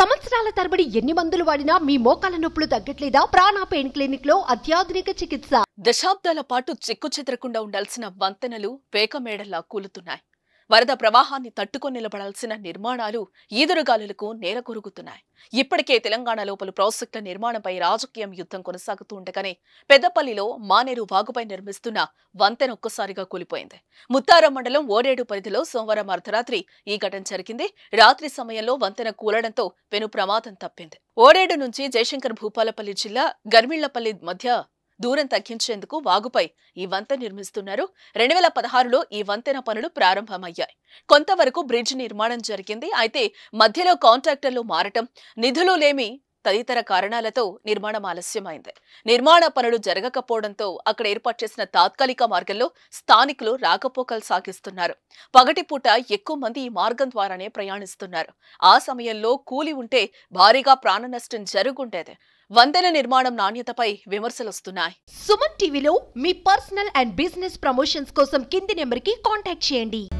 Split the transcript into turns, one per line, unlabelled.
సంవత్సరాల తరబడి ఎన్ని మందులు వాడినా మీ మోకాల నొప్పులు తగ్గట్లేదా? ప్రాణ పెయిన్ క్లినిక్ లో అత్యాధునిక చికిత్స.
దశాబ్దాల పాటు చెక్కుచెదరకుండా ఉండాల్సిన వంతెనలు పేకమేడల్లా కూలుతున్నాయి. వరద ప్రవాహాన్ని తట్టుకొని నిలబడాల్సిన నిర్మాణాలు ఈదురుగాలులకు నేలకొరుగుతున్నాయి. ఇప్పటికే తెలంగాణలో పలు ప్రాజెక్టుల నిర్మాణంపై రాజకీయం యుద్ధం కొనసాగుతూ ఉండగానే పెద్దపల్లిలో మానేరు వాగుపై నిర్మిస్తున్న వంతెన ఒక్కసారిగా కూలిపోయింది. ముత్తారం మండలం ఓడేడు పరిధిలో సోమవారం అర్ధరాత్రి ఈ ఘటన జరిగింది. రాత్రి సమయంలో వంతెన కూలడంతో పెను ప్రమాదం తప్పింది. ఓడేడు నుంచి జయశంకర్ భూపాలపల్లి జిల్లా గర్మిళ్లపల్లి మధ్య దూరం తగ్గించేందుకు వాగుపై ఈ వంతెన నిర్మిస్తున్నారు. 2016లో ఈ వంతెన పనులు ప్రారంభమయ్యాయి. కొంతవరకు బ్రిడ్జ్ నిర్మాణం జరిగింది. అయితే మధ్యలో కాంట్రాక్టర్లు మారటం, నిధులు లేమి తదితర కారణాలతో నిర్మాణం ఆలస్యమైంది. నిర్మాణ పనులు జరగకపోవడంతో అక్కడ ఏర్పాటు చేసిన తాత్కాలిక మార్గంలో స్థానికులు రాకపోకలు సాగిస్తున్నారు. పగటిపూట ఎక్కువ మంది ఈ మార్గం ద్వారానే ప్రయాణిస్తున్నారు. ఆ సమయంలో కూలి ఉంటే భారీగా ప్రాణ నష్టం జరుగుండేది. వంతెన నిర్మాణం నాణ్యతపై విమర్శలొస్తున్నాయి.
సుమన్ టీవీలో మీ పర్సనల్ అండ్ బిజినెస్ ప్రమోషన్స్ కోసం కింది నెంబర్కి కాంటాక్ట్ చేయండి.